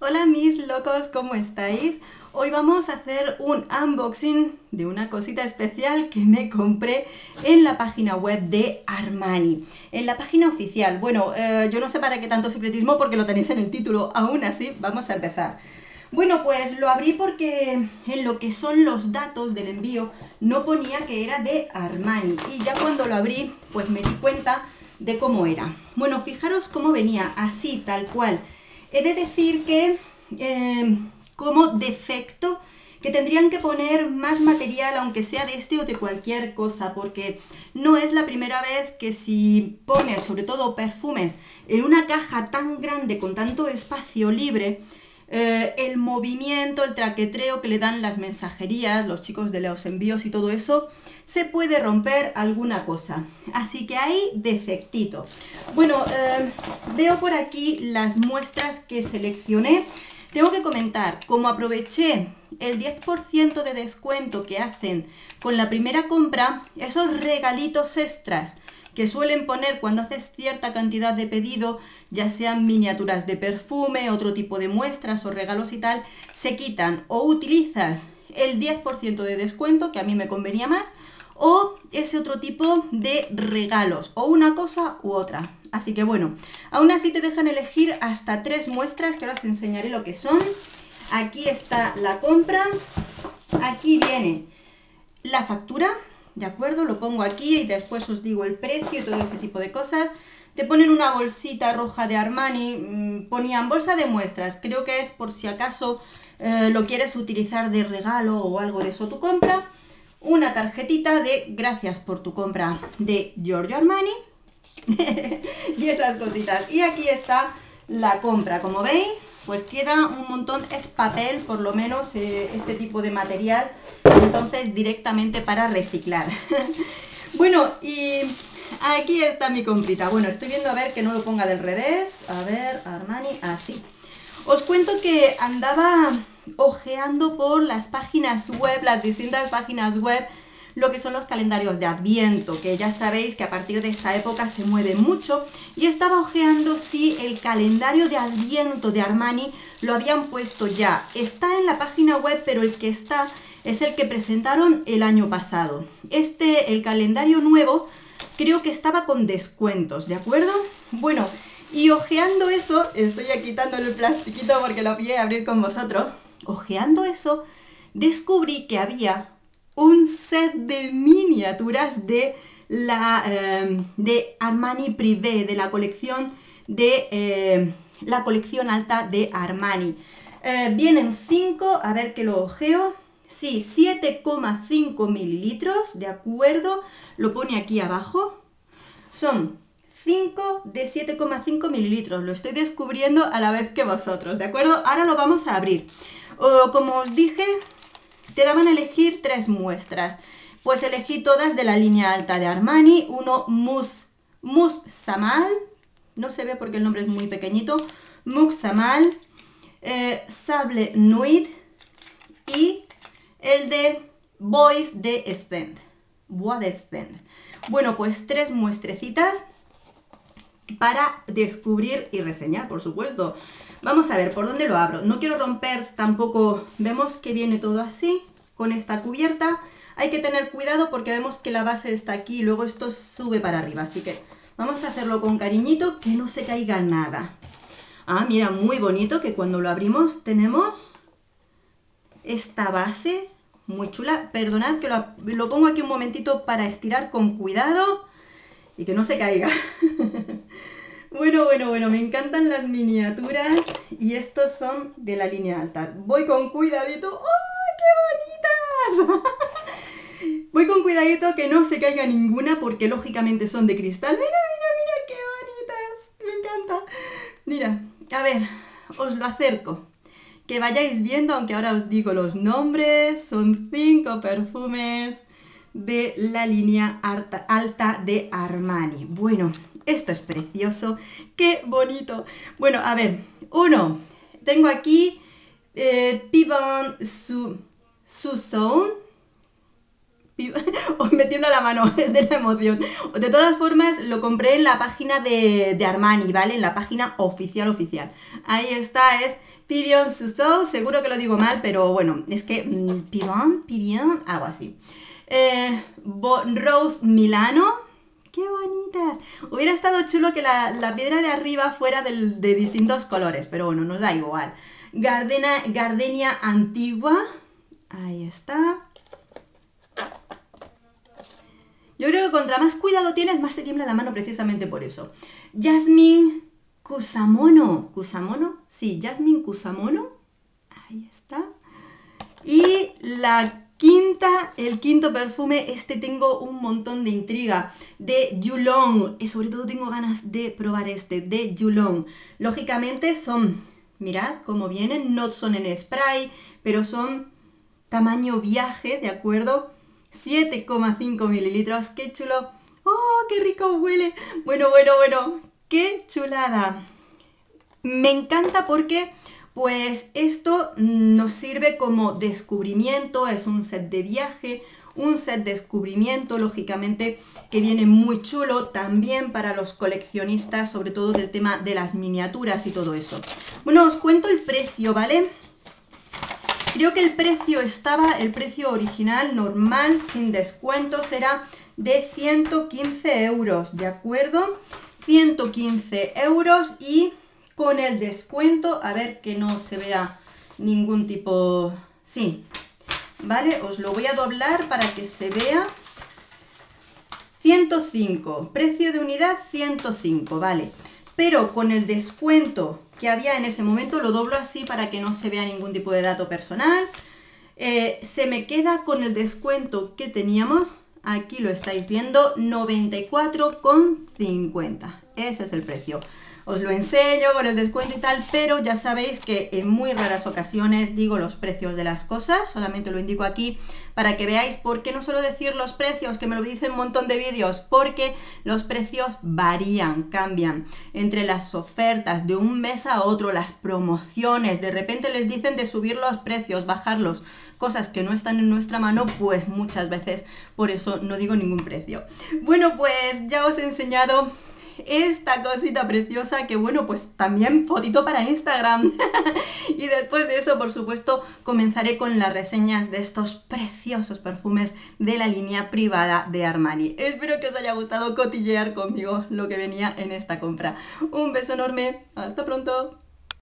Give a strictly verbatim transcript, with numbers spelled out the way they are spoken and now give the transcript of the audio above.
Hola mis locos, ¿cómo estáis? Hoy vamos a hacer un unboxing de una cosita especial que me compré en la página web de Armani, en la página oficial. Bueno, eh, yo no sé para qué tanto secretismo porque lo tenéis en el título, aún así vamos a empezar. Bueno, pues lo abrí porque en lo que son los datos del envío no ponía que era de Armani y ya cuando lo abrí pues me di cuenta de cómo era. Bueno, fijaros cómo venía, así, tal cual. He de decir que eh, como defecto que tendrían que poner más material, aunque sea de este o de cualquier cosa, porque no es la primera vez que si pones, sobre todo perfumes, en una caja tan grande con tanto espacio libre, eh, el movimiento, el traquetreo que le dan las mensajerías, los chicos de los envíos y todo eso, se puede romper alguna cosa. Así que hay defectito. Bueno, eh, veo por aquí las muestras que seleccioné. Tengo que comentar, como aproveché el diez por ciento de descuento que hacen con la primera compra, esos regalitos extras que suelen poner cuando haces cierta cantidad de pedido, ya sean miniaturas de perfume, otro tipo de muestras o regalos y tal, se quitan o utilizas el diez por ciento de descuento, que a mí me convenía más, o ese otro tipo de regalos, o una cosa u otra. Así que bueno, aún así te dejan elegir hasta tres muestras, que ahora os enseñaré lo que son. Aquí está la compra, aquí viene la factura, ¿de acuerdo? Lo pongo aquí y después os digo el precio y todo ese tipo de cosas. Te ponen una bolsita roja de Armani, ponían bolsa de muestras, creo que es por si acaso eh, lo quieres utilizar de regalo o algo de eso tu compra. Una tarjetita de gracias por tu compra de Giorgio Armani y esas cositas. Y aquí está la compra, como veis, pues queda un montón, es papel, por lo menos eh, este tipo de material, entonces directamente para reciclar. Bueno, y aquí está mi comprita. Bueno, estoy viendo a ver que no lo ponga del revés. A ver, Armani, así. Os cuento que andaba ojeando por las páginas web, las distintas páginas web, lo que son los calendarios de Adviento, que ya sabéis que a partir de esta época se mueve mucho, y estaba ojeando si el calendario de Adviento de Armani lo habían puesto ya. Está en la página web, pero el que está es el que presentaron el año pasado. Este, el calendario nuevo, creo que estaba con descuentos, ¿de acuerdo? Bueno, y ojeando eso, estoy aquí quitándole el plastiquito porque lo voy a abrir con vosotros. Ojeando eso, descubrí que había un set de miniaturas de la eh, de Armani Privé, de la colección de eh, la colección alta de Armani. Eh, vienen cinco, a ver que lo ojeo. Sí, siete coma cinco mililitros, de acuerdo, lo pone aquí abajo. Son cinco de siete coma cinco mililitros, lo estoy descubriendo a la vez que vosotros, ¿de acuerdo? Ahora lo vamos a abrir. O, como os dije, te daban a elegir tres muestras. Pues elegí todas de la línea alta de Armani. Uno Mus, Mus Samal, no se ve porque el nombre es muy pequeñito. Mus Samal, eh, Sable Nuit y el de Bois de Stend. Bois de Stend. Bueno, pues tres muestrecitas para descubrir y reseñar, por supuesto. Vamos a ver por dónde lo abro. No quiero romper tampoco. Vemos que viene todo así, con esta cubierta. Hay que tener cuidado porque vemos que la base está aquí y luego esto sube para arriba. Así que vamos a hacerlo con cariñito, que no se caiga nada. Ah, mira, muy bonito, que cuando lo abrimos tenemos esta base muy chula. Perdonad que lo, lo pongo aquí un momentito para estirar con cuidado y que no se caiga. Bueno, bueno, bueno, me encantan las miniaturas y estos son de la línea alta. Voy con cuidadito. ¡Oh, qué bonitas! Voy con cuidadito que no se caiga ninguna porque lógicamente son de cristal. Mira, mira, mira, qué bonitas. Me encanta. Mira, a ver, os lo acerco. Que vayáis viendo, aunque ahora os digo los nombres. Son cinco perfumes de la línea alta, alta de Armani. Bueno, esto es precioso, qué bonito. Bueno, a ver, uno, tengo aquí eh, Pibon Su, Suzone, Hoy me tiembla la mano, es de la emoción. De todas formas, lo compré en la página de, de Armani, ¿vale? En la página oficial, oficial. Ahí está, es Pibion Suso, seguro que lo digo mal, pero bueno, es que... Mmm, Pibion, Pibion, algo así. Eh, Rose Milano, ¡qué bonitas! Hubiera estado chulo que la, la piedra de arriba fuera del, de distintos colores, pero bueno, nos da igual. Gardena, Gardenia Antigua, ahí está. Yo creo que contra más cuidado tienes, más te tiembla la mano precisamente por eso. Jasmine Kusamono. ¿Kusamono? Sí, Jasmine Kusamono. Ahí está. Y la quinta, el quinto perfume, este tengo un montón de intriga. De Yulong. Y sobre todo tengo ganas de probar este, de Yulong. Lógicamente son, mirad cómo vienen, no son en spray, pero son tamaño viaje, ¿de acuerdo? siete coma cinco mililitros, qué chulo. ¡Oh, qué rico huele! Bueno, bueno, bueno, qué chulada. Me encanta porque, pues, esto nos sirve como descubrimiento, es un set de viaje, un set de descubrimiento, lógicamente, que viene muy chulo también para los coleccionistas, sobre todo del tema de las miniaturas y todo eso. Bueno, os cuento el precio, ¿vale? Creo que el precio estaba, el precio original, normal, sin descuentos, era de ciento quince euros, ¿de acuerdo? ciento quince euros y con el descuento, a ver que no se vea ningún tipo... Sí, ¿vale? Os lo voy a doblar para que se vea. ciento cinco, precio de unidad ciento cinco, ¿vale? Pero con el descuento que había en ese momento, lo doblo así para que no se vea ningún tipo de dato personal. Eh, se me queda con el descuento que teníamos, aquí lo estáis viendo, noventa y cuatro con cincuenta. Ese es el precio. Os lo enseño con el descuento y tal, pero ya sabéis que en muy raras ocasiones digo los precios de las cosas, solamente lo indico aquí para que veáis por qué no suelo decir los precios, que me lo dicen un montón de vídeos, porque los precios varían, cambian entre las ofertas de un mes a otro, las promociones, de repente les dicen de subir los precios, bajarlos, cosas que no están en nuestra mano, pues muchas veces por eso no digo ningún precio. Bueno, pues ya os he enseñado esta cosita preciosa que, bueno, pues también fotito para Instagram. Y después de eso, por supuesto, comenzaré con las reseñas de estos preciosos perfumes de la línea privada de Armani. Espero que os haya gustado cotillear conmigo lo que venía en esta compra. Un beso enorme, hasta pronto.